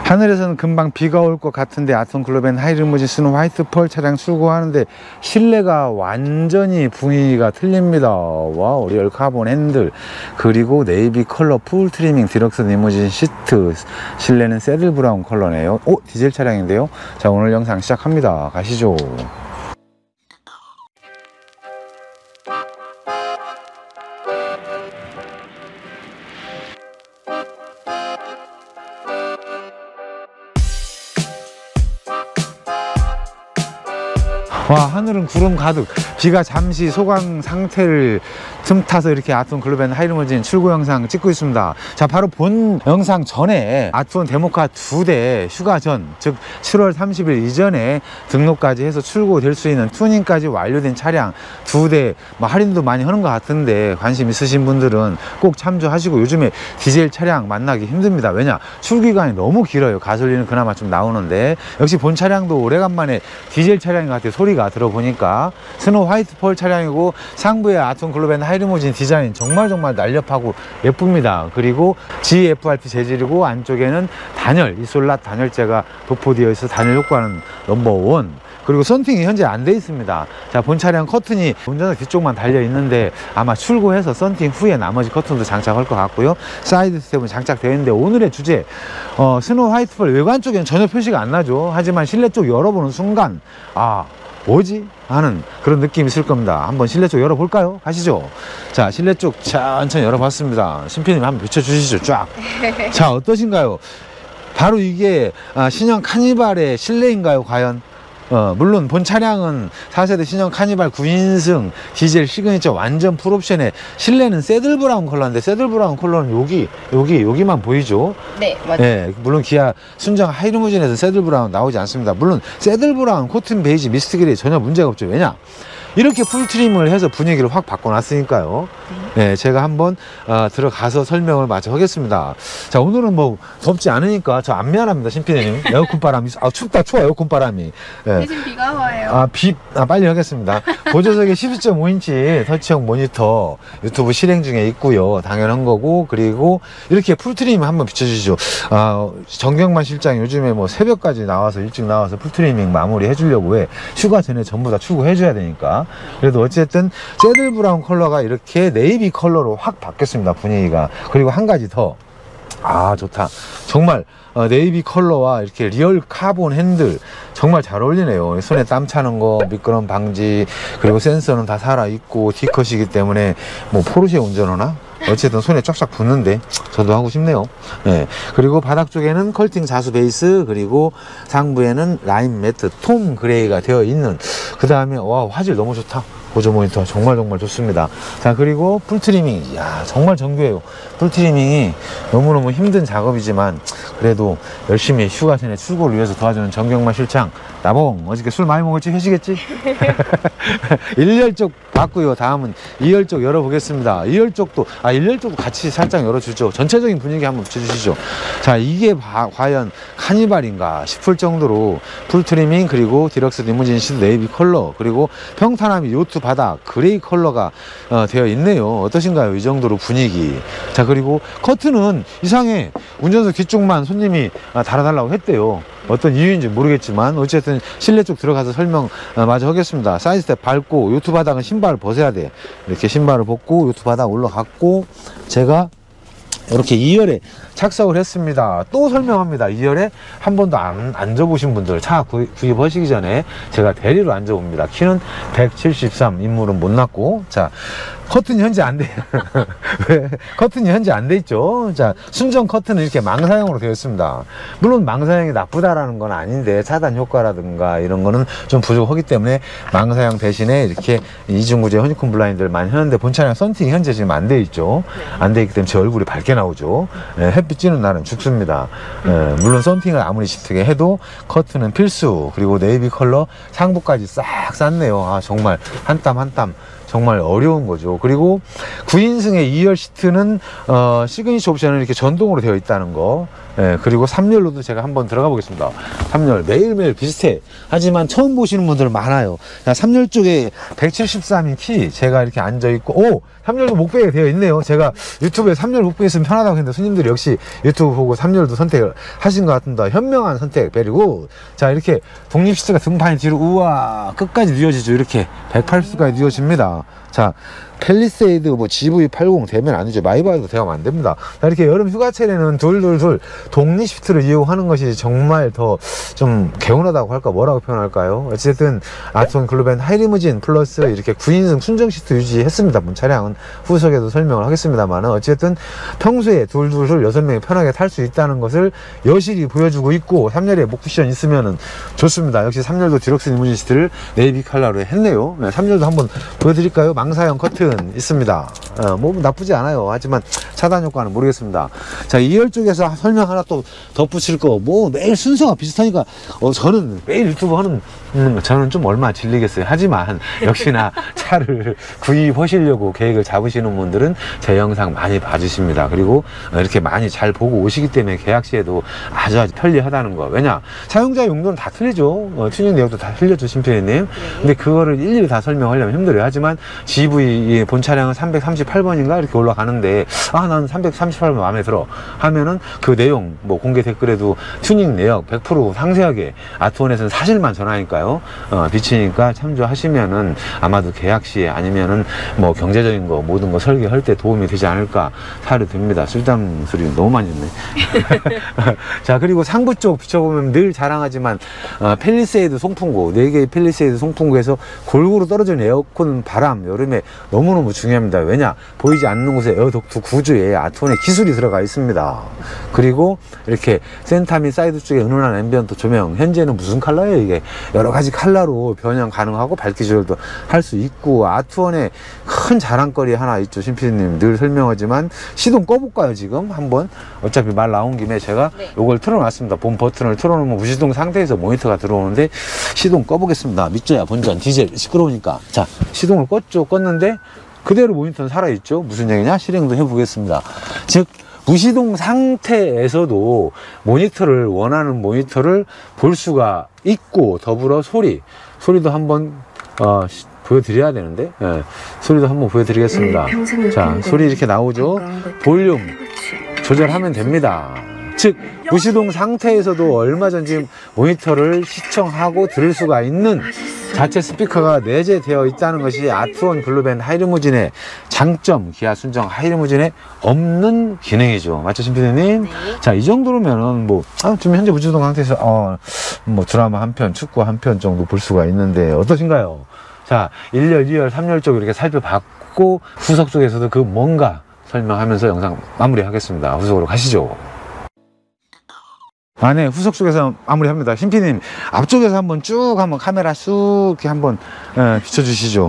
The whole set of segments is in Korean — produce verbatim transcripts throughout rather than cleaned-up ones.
하늘에서는 금방 비가 올 것 같은데 아톰 글로벤 하이리무진 스노우 화이트 펄 차량 출고하는데 실내가 완전히 분위기가 틀립니다. 와, 리얼 카본 핸들, 그리고 네이비 컬러 풀 트리밍 디럭스 리무진 시트, 실내는 새들 브라운 컬러네요. 오, 디젤 차량인데요. 자, 오늘 영상 시작합니다. 가시죠. 와, 하늘은 구름 가득. 비가 잠시 소강 상태를 틈타서 이렇게 아톰 글로벤 하이리무진 출고 영상 찍고 있습니다. 자, 바로 본 영상 전에 아트원 데모카 두 대 휴가 전, 즉 칠월 삼십일 이전에 등록까지 해서 출고될 수 있는 튜닝까지 완료된 차량 두 대, 뭐 할인도 많이 하는 것 같은데 관심 있으신 분들은 꼭 참조하시고, 요즘에 디젤 차량 만나기 힘듭니다. 왜냐, 출기간이 너무 길어요. 가솔린은 그나마 좀 나오는데 역시 본 차량도 오래간만에 디젤 차량인 것 같아요. 소리가 들어보니까 스노우 화이트 펄 차량이고, 상부의 아톰 글로벤 하이리무진 디자인 정말 정말 날렵하고 예쁩니다. 그리고 지에프알피 재질이고, 안쪽에는 단열, 이솔랏 단열재가 도포되어 있어 단열 효과는 넘버원. 그리고 썬팅이 현재 안 돼 있습니다. 자, 본 차량 커튼이 운전석 뒤쪽만 달려 있는데 아마 출고해서 썬팅 후에 나머지 커튼도 장착할 것 같고요. 사이드 스텝은 장착되어 있는데, 오늘의 주제 어, 스노우 화이트 펄 외관 쪽에는 전혀 표시가 안 나죠. 하지만 실내 쪽 열어보는 순간 아, 뭐지? 하는 그런 느낌이 있을 겁니다. 한번 실내 쪽 열어볼까요? 가시죠. 자, 실내 쪽 천천히 열어봤습니다. 심피님 한번 비춰주시죠. 쫙. 자, 어떠신가요? 바로 이게 아, 신형 카니발의 실내인가요, 과연? 어, 물론 본 차량은 사 세대 신형 카니발 구 인승 디젤 시그니처 완전 풀옵션에 실내는 새들 브라운 컬러인데, 새들 브라운 컬러는 여기 여기 여기만 보이죠? 네, 맞아요. 예, 물론 기아 순정 하이리무진에서 새들 브라운 나오지 않습니다. 물론 새들 브라운, 코튼 베이지, 미스트 그레이 전혀 문제가 없죠. 왜냐, 이렇게 풀 트림을 해서 분위기를 확 바꿔놨으니까요. 네, 제가 한번 어, 들어가서 설명을 마저 하겠습니다. 자, 오늘은 뭐 덥지 않으니까 저 안 미안합니다, 심피디님. 에어컨 바람이, 아, 춥다, 추워, 에어컨 바람이. 네. 대신 비가 와요. 아, 비, 아, 빨리 하겠습니다. 보조석에 십이 점 오 인치 터치형 모니터 유튜브 실행 중에 있고요. 당연한 거고, 그리고 이렇게 풀트림 한번 비춰주시죠. 아, 정경만 실장 요즘에 뭐 새벽까지 나와서 일찍 나와서 풀트리밍 마무리 해주려고 왜 휴가 전에 전부 다 출고해줘야 되니까. 그래도 어쨌든 새들 브라운 컬러가 이렇게 네이비 컬러로 확 바뀌었습니다, 분위기가. 그리고 한 가지 더, 아, 좋다. 정말 어, 네이비 컬러와 이렇게 리얼 카본 핸들 정말 잘 어울리네요. 손에 땀 차는 거, 미끄럼 방지, 그리고 센서는 다 살아있고, D컷이기 때문에 뭐 포르쉐 운전하나? 어쨌든 손에 쫙쫙 붙는데 저도 하고 싶네요. 네. 그리고 바닥 쪽에는 컬팅 자수 베이스, 그리고 상부에는 라인 매트 톰 그레이가 되어 있는, 그 다음에 와, 화질 너무 좋다. 보조 모니터 정말 정말 좋습니다. 자, 그리고 풀 트리밍, 이야, 정말 정교해요. 풀 트리밍이 너무너무 힘든 작업이지만 그래도 열심히 휴가 전에 출고를 위해서 도와주는 정경만 실장, 나봉 어저께 술 많이 먹었지? 회식했지? 일 열 쪽 봤고요. 다음은 이 열 쪽 열어보겠습니다. 이 열 쪽도, 아, 일 열 쪽도 같이 살짝 열어주죠. 전체적인 분위기 한번 비춰주시죠. 자, 이게 바, 과연 카니발인가 싶을 정도로 풀 트리밍, 그리고 디럭스 리무진 시트 네이비 컬러, 그리고 평탄함이 요트 바닥 그레이 컬러가 어, 되어 있네요. 어떠신가요? 이 정도로 분위기. 자, 그리고 커튼은 이상해. 운전석 뒤쪽만 손님이 아, 달아달라고 했대요. 어떤 이유인지 모르겠지만 어쨌든 실내 쪽 들어가서 설명 어, 마저 하겠습니다. 사이드 스텝 밟고, 요트 바닥은 신발을 벗어야 돼. 이렇게 신발을 벗고 요트 바닥 올라갔고, 제가 이렇게 이 열에 착석을 했습니다. 또 설명합니다. 이 열에 한 번도 안 앉아보신 분들, 차 구입, 구입하시기 전에 제가 대리로 앉아봅니다. 키는 백칠십삼, 인물은 못났고. 자, 커튼이 현재 안 돼요. 왜? 커튼이 현재 안 돼 있죠. 자, 순정 커튼은 이렇게 망사형으로 되어 있습니다. 물론 망사형이 나쁘다라는 건 아닌데, 차단 효과라든가 이런 거는 좀 부족하기 때문에 망사형 대신에 이렇게 이중구제 허니콤 블라인드를 많이 하는데, 본 차량 썬팅이 현재 지금 안 돼 있죠. 안 돼 있기 때문에 제 얼굴이 밝게 나오죠. 네, 햇빛 찌는 날은 죽습니다. 네, 물론 썬팅을 아무리 짙게 해도 커튼은 필수. 그리고 네이비 컬러 상부까지 싹 쌌네요. 아, 정말 한 땀 한 땀 정말 어려운 거죠. 그리고 구 인승의 이 열 시트는 어, 시그니처 옵션은 이렇게 전동으로 되어 있다는 거. 예, 그리고 삼 열로도 제가 한번 들어가 보겠습니다. 삼 열 매일매일 비슷해. 하지만 처음 보시는 분들 많아요. 삼 열 쪽에 백칠십삼 인치 제가 이렇게 앉아있고, 오! 삼 열도 목베개 되어 있네요. 제가 유튜브에 삼 열 목베개 있으면 편하다고 했는데 손님들이 역시 유튜브 보고 삼 열도 선택을 하신 것 같습니다. 현명한 선택, 베리고. 자, 이렇게 독립 시트가 등판이 뒤로, 우와, 끝까지 뉘어지죠. 이렇게 백팔 수까지 뉘어집니다. 자, 팰리세이드 뭐 지브이 팔십 되면 안 되죠. 마이바이도 되면 안 됩니다. 자, 이렇게 여름 휴가철에는 둘둘둘 독립 시트를 이용하는 것이 정말 더 좀 개운하다고 할까, 뭐라고 표현할까요? 어쨌든 아트원 글로벤 하이리무진 플러스 이렇게 구 인승 순정 시트 유지했습니다. 본 차량은 후속에도 설명을 하겠습니다만, 어쨌든 평소에 둘둘둘 여섯 명이 편하게 탈 수 있다는 것을 여실히 보여주고 있고, 삼 열에 목 쿠션 있으면은 좋습니다. 역시 삼 열도 디럭스 리무진 시트를 네이비 컬러로 했네요. 네, 삼 열도 한번 보여드릴까요? 망사형 커튼 있습니다. 어, 뭐 나쁘지 않아요. 하지만 차단 효과는 모르겠습니다. 자, 이 열 쪽에서 설명 하나 또 덧붙일 거, 뭐 매일 순서가 비슷하니까 어, 저는 매일 유튜브 하는 음, 저는 좀 얼마 질리겠어요. 하지만 역시나 차를 구입하시려고 계획을 잡으시는 분들은 제 영상 많이 봐주십니다. 그리고 이렇게 많이 잘 보고 오시기 때문에 계약 시에도 아주 아주 편리하다는 거. 왜냐, 사용자 용도는 다 틀리죠. 어, 튜닝 내역도 다 틀렸죠, 심표님. 근데 그거를 일일이 다 설명하려면 힘들어요. 하지만 지브이 본 차량은 삼백삼십팔 번인가 이렇게 올라가는데, 아, 나는 삼백삼십팔 번 마음에 들어 하면은 그 내용 뭐 공개 댓글에도 튜닝 내역 백 퍼센트 상세하게 아트원에서는 사실만 전하니까요. 어, 비치니까 참조하시면은 아마도 계약 시에 아니면은 뭐 경제적인 거 모든 거 설계할 때 도움이 되지 않을까 사례 됩니다. 쓸데없는 소리 너무 많이 했네. 자, 그리고 상부 쪽 비춰보면 늘 자랑하지만 어, 팰리세이드 송풍구, 네 개의 팰리세이드 송풍구에서 골고루 떨어지는 에어컨 바람 여름에 너무너무 중요합니다. 왜냐, 보이지 않는 곳에 에어덕트 구조에 아트원의 기술이 들어가 있습니다. 그리고 이렇게 센터 및 사이드 쪽에 은은한 앰비언트 조명, 현재는 무슨 컬러예요? 이게 여러 가지 컬러로 변형 가능하고 밝기 조절도 할 수 있고, 아트원의 큰 자랑거리 하나 있죠. 심피디님 늘 설명하지만 시동 꺼볼까요? 지금 한번 어차피 말 나온 김에 제가 네. 요걸 틀어놨습니다. 본 버튼을 틀어놓으면 무시동 상태에서 모니터가 들어오는데 시동 꺼보겠습니다. 믿져야 본전 디젤 시끄러우니까. 자, 시동을 껐죠. 껐는데 그대로 모니터는 살아있죠. 무슨 얘기냐? 실행도 해보겠습니다. 즉 무시동 상태에서도 모니터를, 원하는 모니터를 볼 수가 있고, 더불어 소리 소리도 한번 어, 보여드려야 되는데, 예, 소리도 한번 보여드리겠습니다. 자, 소리 이렇게 나오죠. 볼륨 조절하면 됩니다. 즉 무시동 상태에서도 얼마 전 지금 모니터를 시청하고 들을 수가 있는 자체 스피커가 내재되어 있다는 것이 아트원 글로벤 하이리무진의 장점, 기아 순정 하이리무진에 없는 기능이죠. 맞죠, 심피디님? 네. 자, 이 정도로면은 뭐 아, 지금 현재 무시동 상태에서 어, 뭐 드라마 한 편, 축구 한 편 정도 볼 수가 있는데 어떠신가요? 자, 일 열, 이 열, 삼 열 쪽 이렇게 살펴봤고, 후속 쪽에서도 그 뭔가 설명하면서 영상 마무리하겠습니다. 후속으로 가시죠. 아, 네, 후속 쪽에서 마무리합니다. 심피님 앞쪽에서 한번 쭉 한번 카메라 쑥 이렇게 한번 예, 비춰주시죠.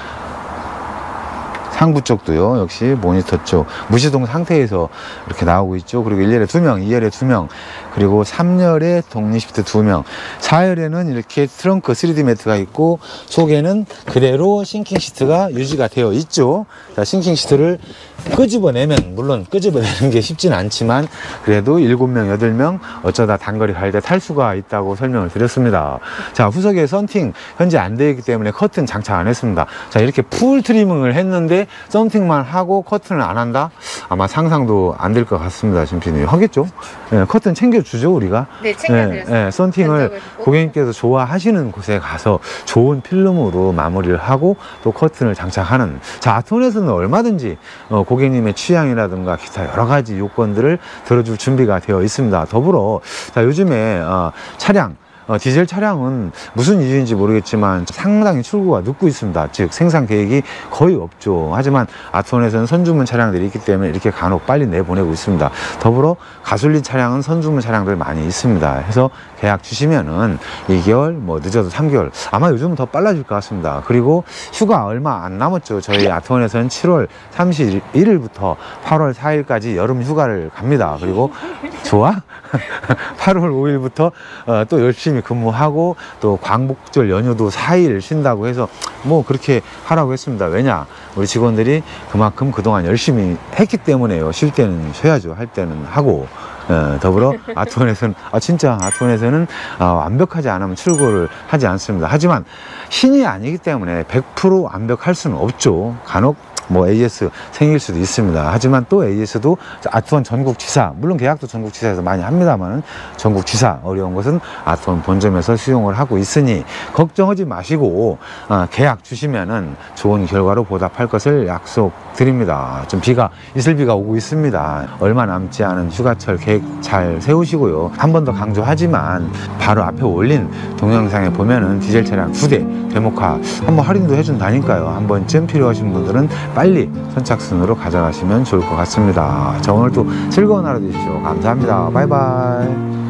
상부 쪽도요, 역시 모니터 쪽 무시동 상태에서 이렇게 나오고 있죠. 그리고 일 열에 두 명, 이 열에 두 명, 그리고 삼 열에 독립 시트 두 명, 사 열에는 이렇게 트렁크 쓰리디 매트가 있고, 속에는 그대로 싱킹 시트가 유지가 되어 있죠. 자, 싱킹 시트를 끄집어내면, 물론 끄집어내는 게 쉽지는 않지만 그래도 일곱 명, 여덟 명 어쩌다 단거리 갈 때 탈 수가 있다고 설명을 드렸습니다. 자, 후석에 썬팅 현재 안 되어 있기 때문에 커튼 장착 안 했습니다. 자, 이렇게 풀 트리밍을 했는데 썬팅만 하고 커튼을 안 한다? 아마 상상도 안 될 것 같습니다. 심피님 하겠죠? 네, 커튼 챙겨주죠, 우리가. 네, 챙겨드렸습니다. 네, 네, 썬팅을 고객님께서 좋아하시는 곳에 가서 좋은 필름으로 마무리를 하고 또 커튼을 장착하는. 자, 아트원에서는 얼마든지 어, 고객님의 취향이라든가 기타 여러 가지 요건들을 들어줄 준비가 되어 있습니다. 더불어 자, 요즘에 어, 차량 어, 디젤 차량은 무슨 이유인지 모르겠지만 상당히 출고가 늦고 있습니다. 즉 생산 계획이 거의 없죠. 하지만 아트원에서는 선주문 차량들이 있기 때문에 이렇게 간혹 빨리 내보내고 있습니다. 더불어 가솔린 차량은 선주문 차량들 많이 있습니다. 해서 계약 주시면은 이 개월, 뭐 늦어도 삼 개월, 아마 요즘은 더 빨라질 것 같습니다. 그리고 휴가 얼마 안 남았죠. 저희 아트원에서는 칠월 삼십일일부터 팔월 사일까지 여름 휴가를 갑니다. 그리고 좋아? 팔월 오일부터 어, 또 열심히 근무하고 또 광복절 연휴도 사일 쉰다고 해서 뭐 그렇게 하라고 했습니다. 왜냐? 우리 직원들이 그만큼 그동안 열심히 했기 때문에요. 쉴 때는 쉬어야죠. 할 때는 하고. 어, 더불어 아트원에서는 아, 진짜 아트원에서는 어, 완벽하지 않으면 출고를 하지 않습니다. 하지만 신이 아니기 때문에 백 퍼센트 완벽할 수는 없죠. 간혹 뭐 에이에스 생길 수도 있습니다. 하지만 또 에이에스도 아트원 전국지사, 물론 계약도 전국지사에서 많이 합니다만 전국지사 어려운 것은 아트원 본점에서 수용을 하고 있으니 걱정하지 마시고 어, 계약 주시면은 좋은 결과로 보답할 것을 약속드립니다. 좀 비가 이슬비가 오고 있습니다. 얼마 남지 않은 휴가철 계획 잘 세우시고요. 한 번 더 강조하지만 바로 앞에 올린 동영상에 보면은 디젤 차량 두 대 대목화 한번 할인도 해준다니까요. 한 번쯤 필요하신 분들은 빨리 선착순으로 가져가시면 좋을 것 같습니다. 자, 오늘도 즐거운 하루 되십시오. 감사합니다. 바이바이.